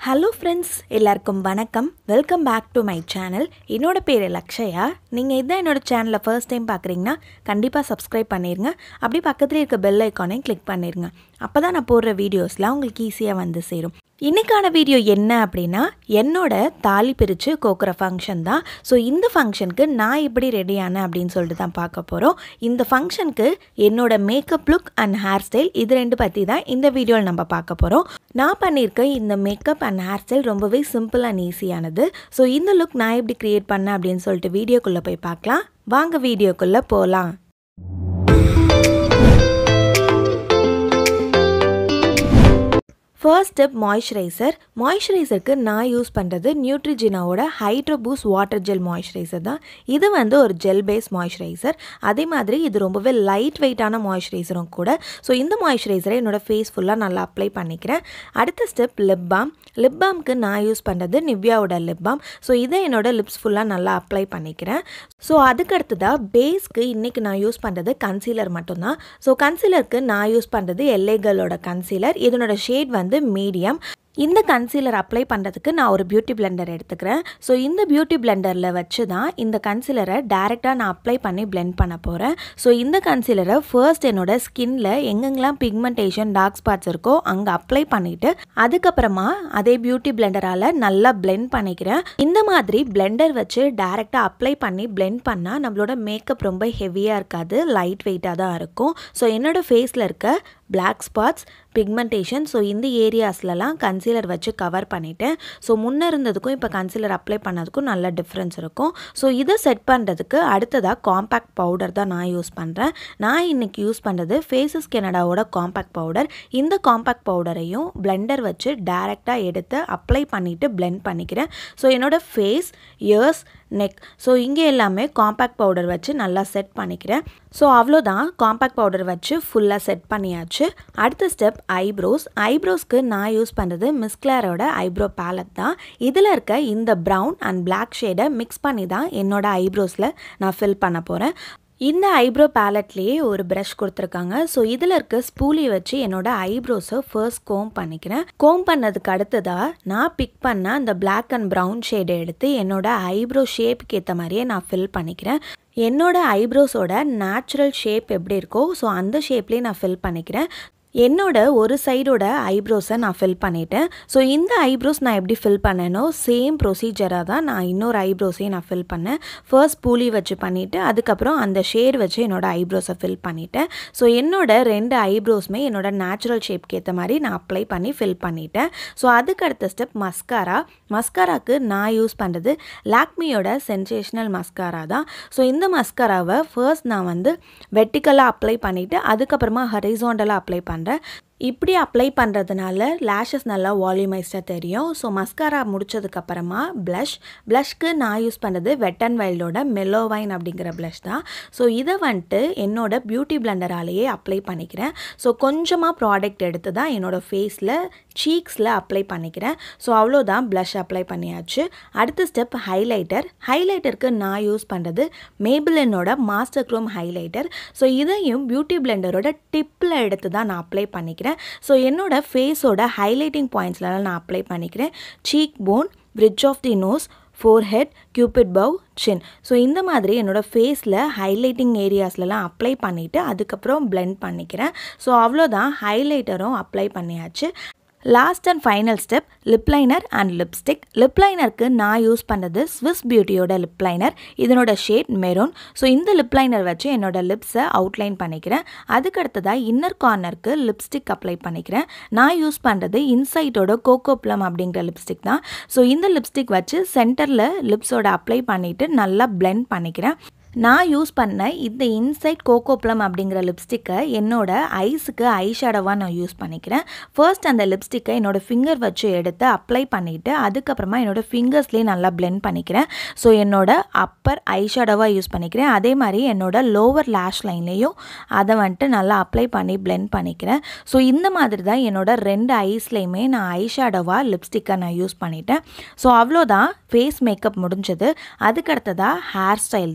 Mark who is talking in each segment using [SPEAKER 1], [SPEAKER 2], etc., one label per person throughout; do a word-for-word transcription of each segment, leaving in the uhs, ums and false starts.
[SPEAKER 1] Hello friends, எல்லாருக்கும் வணக்கம். Welcome back to my channel. என்னோட பேரு லக்ஷயா. நீங்க இதான் என்னோட சேனலை first time பார்க்குறீங்கன்னா கண்டிப்பா subscribe பண்ணிருங்க. அப்படி பக்கத்துல இருக்க bell icon-ஐ click பண்ணிருங்க. அப்பதான் நான் போடுற வீடியோஸ்லாம் உங்களுக்கு ஈஸியா வந்து சேரும். இன்னைக்கான வீடியோ என்ன அப்படின்னா என்னோட தாலி பிரிச்சு கோக்குற ஃபங்க்ஷன் தான். ஸோ இந்த ஃபங்க்ஷனுக்கு நான் எப்படி ரெடி ஆனேன் அப்படின்னு சொல்லிட்டு தான் பார்க்க போகிறோம். இந்த ஃபங்க்ஷனுக்கு என்னோட makeup look and hair style இது ரெண்டு பற்றி தான் இந்த வீடியோவில் நம்ம பார்க்க போகிறோம். நான் பண்ணியிருக்க இந்த மேக்கப் அண்ட் ஹேர் ஸ்டைல் ரொம்பவே சிம்பிள் அண்ட் ஈஸியானது. ஸோ இந்த லுக் நான் எப்படி க்ரியேட் பண்ணேன் அப்படின்னு சொல்லிட்டு வீடியோக்குள்ளே போய் பார்க்கலாம். வாங்க வீடியோக்குள்ளே போகலாம். First step moisturizer. மாய்ஸ்சரைசருக்கு நான் யூஸ் பண்ணுறது நியூட்ரிஜினாவோட hydro boost water gel moisturizer தான். இது வந்து ஒரு ஜெல் பேஸ் மாய்ஸ்சரைசர். அதே மாதிரி இது ரொம்பவே லைட் வெயிட்டான மாய்ஸ்சரைசரும் கூட. ஸோ இந்த மாய்ஸ்சரைசரை என்னோட ஃபேஸ் ஃபுல்லாக நல்லா அப்ளை பண்ணிக்கிறேன். அடுத்த ஸ்டெப் லிப் பாம். லிப் பாம்க்கு நான் யூஸ் பண்ணுறது நிவ்யாவோட லிப் பாம். ஸோ இதை என்னோட லிப்ஸ் ஃபுல்லாக நல்லா அப்ளை பண்ணிக்கிறேன். ஸோ அதுக்கடுத்ததாக பேஸ்க்கு இன்றைக்கி நான் யூஸ் பண்ணுறது கன்சீலர் மட்டும்தான். ஸோ கன்சீலருக்கு நான் யூஸ் பண்ணுறது எல்ஏ கேர்ளோட கன்சீலர். இதனோட ஷேட் வந்து மீடியம். இந்த கன்சீலர் அப்ளை பண்ணுறதுக்கு நான் ஒரு பியூட்டி பிளெண்டர் எடுத்துக்கிறேன். ஸோ இந்த பியூட்டி பிளெண்டரில் வச்சு தான் இந்த கன்சீலரை டேரெக்டாக நான் அப்ளை பண்ணி பிளெண்ட் பண்ண போகிறேன். ஸோ இந்த கன்சீலரை ஃபர்ஸ்ட் என்னோட ஸ்கின்ல எங்கெங்கெல்லாம் பிக்மெண்டேஷன் டார்க் ஸ்பாட்ஸ் இருக்கோ அங்கே அப்ளை பண்ணிவிட்டு அதுக்கப்புறமா அதே பியூட்டி பிளெண்டரால் நல்லா பிளெண்ட் பண்ணிக்கிறேன். இந்த மாதிரி பிளெண்டர் வச்சு டேரெக்டாக அப்ளை பண்ணி பிளெண்ட் பண்ணால் நம்மளோட மேக்கப் ரொம்ப ஹெவியாக இருக்காது, லைட் வெயிட்டாக தான் இருக்கும். ஸோ என்னோடய ஃபேஸில் இருக்க பிளாக் ஸ்பாட்ஸ், பிக்மெண்டேஷன், ஸோ இந்த ஏரியாஸ்லலாம் கன்சீலர் வச்சு கவர் பண்ணிவிட்டேன். ஸோ முன்னே இருந்ததுக்கும் இப்போ கன்சீலர் அப்ளை பண்ணதுக்கும் நல்ல டிஃப்ரென்ஸ் இருக்கும். ஸோ இதை செட் பண்ணுறதுக்கு அடுத்ததாக காம்பேக்ட் பவுடர் தான் நான் யூஸ் பண்ணுறேன். நான் இன்றைக்கி யூஸ் பண்ணுறது ஃபேஸஸ் கனடாவோட காம்பேக்ட் பவுடர். இந்த காம்பேக்ட் பவுடரையும் பிளெண்டர் வச்சு டேரெக்டாக எடுத்து அப்ளை பண்ணிவிட்டு பிளெண்ட் பண்ணிக்கிறேன். ஸோ என்னோடய ஃபேஸ், இயர்ஸ், நெக், ஸோ இங்கே எல்லாமே காம்பேக்ட் பவுடர் வச்சு நல்லா செட் பண்ணிக்கிறேன். ஸோ அவ்வளோதான், காம்பேக்ட் பவுடர் வச்சு ஃபுல்லாக செட் பண்ணியாச்சு. அடுத்த ஸ்டெப் ஐப்ரோஸ். ஐப்ரோஸ்க்கு நான் யூஸ் பண்ணுறது மிஸ் கிளாரோட ஐப்ரோ பேலட் தான். இதில் இருக்க இந்த ப்ரௌன் அண்ட் பிளாக் ஷேடை மிக்ஸ் பண்ணி தான் என்னோட ஐப்ரோஸில் நான் ஃபில் பண்ண போகிறேன். இந்த ஐப்ரோ பேலட்லேயே ஒரு ப்ரஷ் கொடுத்துருக்காங்க. ஸோ இதில் இருக்க ஸ்பூலி வச்சு என்னோட ஐப்ரோஸை ஃபர்ஸ்ட் கோம் பண்ணிக்கிறேன். கோம் பண்ணதுக்கு அடுத்ததாக நான் பிக் பண்ண அந்த பிளாக் அண்ட் ப்ரௌன் ஷேடை எடுத்து என்னோட ஐப்ரோ ஷேப்புக்கு ஏற்ற மாதிரியே நான் ஃபில் பண்ணிக்கிறேன். என்னோட ஐப்ரோஸோட நேச்சுரல் ஷேப் எப்படி இருக்கோ ஸோ அந்த ஷேப்லேயே நான் ஃபில் பண்ணிக்கிறேன். என்னோட ஒரு சைடோட ஐப்ரோஸை நான் ஃபில் பண்ணிட்டேன். ஸோ இந்த ஐப்ரோஸ் நான் எப்படி ஃபில் பண்ணேனோ சேம் ப்ரொசீஜராக தான் நான் இன்னொரு ஐப்ரோஸையும் நான் ஃபில் பண்ணேன். ஃபர்ஸ்ட் பூலி வச்சு பண்ணிவிட்டு அதுக்கப்புறம் அந்த ஷேட் வச்சு என்னோட ஐப்ரோஸை ஃபில் பண்ணிட்டேன். ஸோ என்னோட ரெண்டு ஐப்ரோஸுமே என்னோட நேச்சுரல் ஷேப்க்கு ஏற்ற மாதிரி நான் அப்ளை பண்ணி ஃபில் பண்ணிட்டேன். ஸோ அதுக்கு அடுத்த ஸ்டெப் மஸ்காரா. மஸ்காராக்கு நான் யூஸ் பண்ணுறது லாக்மியோட சென்சேஷனல் மஸ்காரா தான். ஸோ இந்த மஸ்காராவை ஃபர்ஸ்ட் நான் வந்து வெர்டிக்கலாக அப்ளை பண்ணிவிட்டு அதுக்கப்புறமா ஹரிசாண்டலாக அப்ளை பண்ணுறேன். இப்படி அப்ளை பண்ணுறதுனால லேஷஸ் நல்லா வால்யூமைஸ்டாக தெரியும். ஸோ மஸ்காரா முடிச்சதுக்கப்புறமா ப்ளஷ். ப்ளஷ்க்கு நான் யூஸ் பண்ணுறது வெட் அண்ட் வைல்டோட மெல்லோ வைன் அப்படிங்கிற ப்ளஷ் தான். ஸோ இதை வந்துட்டு என்னோட பியூட்டி பிளெண்டராலேயே அப்ளை பண்ணிக்கிறேன். ஸோ கொஞ்சமாக ப்ராடக்ட் எடுத்து தான் என்னோடய ஃபேஸில், சீக்ஸில் அப்ளை பண்ணிக்கிறேன். ஸோ அவ்வளோதான், ப்ளஷ் அப்ளை பண்ணியாச்சு. அடுத்த ஸ்டெப் ஹைலைட்டர். ஹைலைட்டருக்கு நான் யூஸ் பண்ணுறது மேபிளினோட மாஸ்டர் க்ரோம் ஹைலைட்டர். ஸோ இதையும் பியூட்டி பிளெண்டரோட டிப்பில் எடுத்து தான் நான் அப்ளை பண்ணிக்கிறேன். ஸோ என்னோட ஃபேஸோட ஹைலைட்டிங் பாயிண்ட்ஸ்லாம் நான் அப்ளை பண்ணிக்கிறேன். Cheek bone, bridge of the nose, forehead, cupid bow, chin. So இந்த மாதிரி என்னோடய ஃபேஸில் ஹைலைட்டிங் ஏரியாஸ்லலாம் அப்ளை பண்ணிவிட்டு அதுக்கப்புறம் பிளெண்ட் பண்ணிக்கிறேன். ஸோ அவ்வளோதான், ஹைலைட்டரும் அப்ளை பண்ணியாச்சு. Last and final step lip liner and lipstick. Lip லைனருக்கு நான் யூஸ் பண்ணுறது ஸ்விஸ் பியூட்டியோட லிப் லைனர். இதனோட ஷேட் மெரூன். ஸோ இந்த லிப் லைனர் வச்சு என்னோட லிப்ஸை அவுட்லைன் பண்ணிக்கிறேன். அதுக்கு அடுத்ததாக இன்னர் கார்னருக்கு லிப்ஸ்டிக் அப்ளை பண்ணிக்கிறேன். நான் யூஸ் பண்ணுறது இன்சைட்டோட கோகோ ப்ளம் அப்படிங்கிற லிப்ஸ்டிக் தான். ஸோ இந்த லிப்ஸ்டிக் வச்சு சென்டரில் லிப்ஸோட அப்ளை பண்ணிவிட்டு நல்லா பிளெண்ட் பண்ணிக்கிறேன். நான் யூஸ் பண்ண இந்த இன்சைட் கோகோ ப்ளம் அப்படிங்கிற லிப்ஸ்டிக்கை என்னோட ஐஸுக்கு ஐ ஷேடோவாக நான் யூஸ் பண்ணிக்கிறேன். ஃபர்ஸ்ட் அந்த லிப்ஸ்டிக்கை என்னோட ஃபிங்கர் வச்சு எடுத்து அப்ளை பண்ணிவிட்டு அதுக்கப்புறமா என்னோடய ஃபிங்கர்ஸ்லேயே நல்லா பிளெண்ட் பண்ணிக்கிறேன். ஸோ என்னோட அப்பர் ஐ ஷேடோவாக யூஸ் பண்ணிக்கிறேன். அதே மாதிரி என்னோட லோவர் லேஷ் லைன்லேயும் அதை வந்துட்டு நல்லா அப்ளை பண்ணி பிளெண்ட் பண்ணிக்கிறேன். ஸோ இந்த மாதிரி தான் என்னோட ரெண்டு ஐஸ்லேயுமே நான் ஐ ஷேடோவாக லிப்ஸ்டிக்கை நான் யூஸ் பண்ணிட்டேன். ஸோ அவ்வளோதான், ஃபேஸ் மேக்கப் முடிஞ்சது. அதுக்கடுத்ததாக ஹேர் ஸ்டைல் தான்.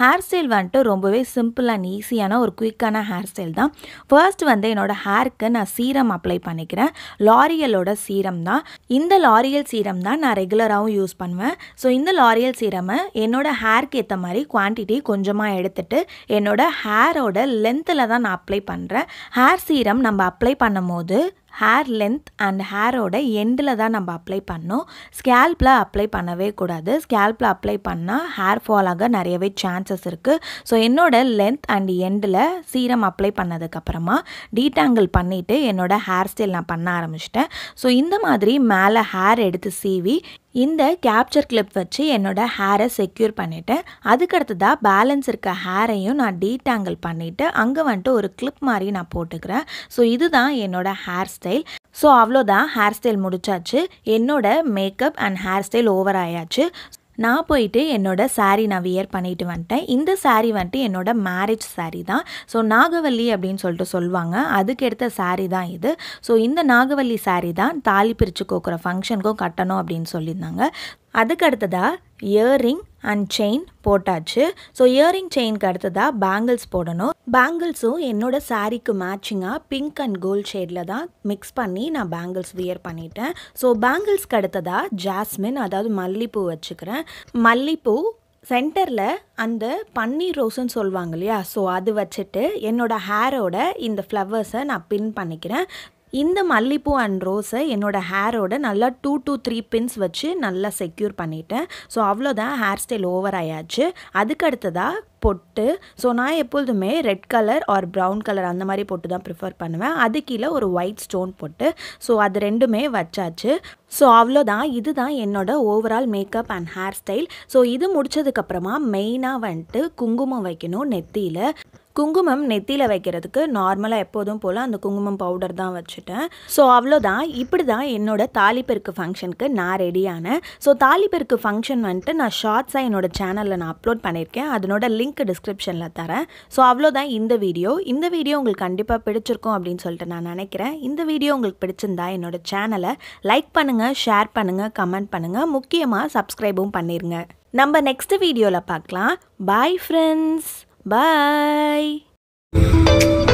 [SPEAKER 1] ஹேர் ஸ்டைல் வந்துட்டு ரொம்பவே சிம்பிள் அண்ட் ஈஸியான ஒரு குயிக்கான ஹேர் ஸ்டைல் தான். ஃபர்ஸ்ட் வந்து என்னோட ஹேருக்கு நான் சீரம் அப்ளை பண்ணிக்கிறேன். லாரியலோட சீரம் தான். இந்த லாரியல் சீரம் தான் நான் ரெகுலராகவும் யூஸ் பண்ணுவேன். ஸோ இந்த லாரியல் சீரமை என்னோட ஹேருக்கு ஏற்ற மாதிரி குவான்டிட்டி கொஞ்சமாக எடுத்துட்டு என்னோட ஹேரோட லென்த்தில் தான் நான் அப்ளை பண்ணுறேன். ஹேர் சீரம் நம்ம அப்ளை பண்ணும் போது ஹேர் லென்த் அண்ட் ஹேரோட எண்டில் தான் நம்ம அப்ளை பண்ணோம். ஸ்கேல்பில் அப்ளை பண்ணவே கூடாது. ஸ்கேல்பில் அப்ளை பண்ணால் ஹேர் ஃபால் ஆக நிறையவே சான்சஸ் இருக்குது. ஸோ என்னோட லென்த் அண்ட் எண்டில் சீரம் அப்ளை பண்ணதுக்கப்புறமா டீடாங்கிள் பண்ணிவிட்டு என்னோட ஹேர் ஸ்டைல் நான் பண்ண ஆரம்பிச்சிட்டேன். ஸோ இந்த மாதிரி மேலே ஹேர் எடுத்து சீவி இந்த கேப்சர் கிளிப் வச்சு என்னோட ஹேரை செக்யூர் பண்ணிவிட்டேன். அதுக்கடுத்ததாக பேலன்ஸ் இருக்க ஹேரையும் நான் டீடாங்கிள் பண்ணிவிட்டு அங்கே வந்துட்டு ஒரு கிளிப் மாதிரி நான் போட்டுக்கிறேன். ஸோ இதுதான் என்னோட ஹேர் ஸ்டைல். ஸோ அவ்வளோதான், ஹேர் ஸ்டைல் முடிச்சாச்சு. என்னோட makeup and hair style over ஆயாச்சு. நான் போயிட்டு என்னோட சாரீ நான் வியர் பண்ணிட்டு வந்துட்டேன். இந்த சாரீ வந்துட்டு என்னோட மேரேஜ் சாரீ தான். ஸோ நாகவல்லி அப்படின்னு சொல்லிட்டு சொல்லுவாங்க, அதுக்கு எடுத்த சாரீ தான் இது. ஸோ இந்த நாகவல்லி சாரீ தான் தாலி பிரித்து கோக்குற ஃபங்க்ஷனுக்கும் கட்டணும் அப்படின்னு சொல்லியிருந்தாங்க. அதுக்கு அடுத்ததாக இயரிங் அண்ட் செயின் போட்டாச்சு. ஸோ இயரிங் செயினுக்கு அடுத்ததாக பேங்கிள்ஸ் போடணும். பேங்கிள்ஸும் என்னோட சாரீக்கு மேட்சிங்காக பிங்க் அண்ட் கோல்ட் ஷேடில் தான் மிக்ஸ் பண்ணி நான் பேங்கிள்ஸ் வியர் பண்ணிட்டேன். ஸோ பேங்கிள்ஸ்க்கு அடுத்ததாக ஜாஸ்மின், அதாவது மல்லிப்பூ வச்சுக்கிறேன். மல்லிப்பூ சென்டரில் அந்த பன்னீர் ரோஸுன்னு சொல்லுவாங்க இல்லையா, ஸோ அது வச்சுட்டு என்னோடய ஹேரோட இந்த ஃப்ளவர்ஸை நான் பின் பண்ணிக்கிறேன். இந்த மல்லிப்பூ அண்ட் ரோஸை என்னோடய ஹேரோட நல்லா டூ டூ த்ரீ பின்ஸ் வச்சு நல்லா செக்யூர் பண்ணிட்டேன். ஸோ அவ்வளோதான், ஹேர் ஸ்டைல் ஓவர் ஆயாச்சு. அதுக்கு அடுத்ததாக பொட்டு. ஸோ நான் எப்பொழுதுமே red colour or brown colour அந்த மாதிரி பொட்டு தான் ப்ரிஃபர் பண்ணுவேன். அது கீழே ஒரு ஒயிட் ஸ்டோன் பொட்டு. ஸோ அது ரெண்டுமே வச்சாச்சு. ஸோ அவ்வளோதான், இதுதான் என்னோட overall makeup and hair style. So இது முடித்ததுக்கப்புறமா மெயினாக வந்துட்டு குங்குமம் வைக்கணும் நெத்தியில். குங்குமம் நெத்தியில் வைக்கிறதுக்கு நார்மலாக எப்போதும் போல் அந்த குங்குமம் பவுடர் தான் வச்சுட்டேன். ஸோ அவ்வளோதான், இப்படி தான் என்னோட தாலிப்பெருக்கு ஃபங்க்ஷனுக்கு நான் ரெடியானேன். ஸோ தாலிப்பெருக்கு ஃபங்க்ஷன் வந்துட்டு நான் ஷார்ட்ஸாக என்னோட சேனலில் நான் அப்லோட் பண்ணியிருக்கேன். அதனோட லிங்க் டிஸ்கிரிப்ஷனில் தரேன். ஸோ அவ்வளோதான் இந்த வீடியோ. இந்த வீடியோ உங்களுக்கு கண்டிப்பாக பிடிச்சிருக்கும் அப்படின்னு சொல்லிட்டு நான் நினைக்கிறேன். இந்த வீடியோ உங்களுக்கு பிடிச்சிருந்தா என்னோட சேனலை லைக் பண்ணுங்கள், ஷேர் பண்ணுங்கள், கமெண்ட் பண்ணுங்கள், முக்கியமாக சப்ஸ்கிரைபும் பண்ணிடுங்க. நம்ம நெக்ஸ்ட் வீடியோவில் பார்க்கலாம். Bye friends. Bye.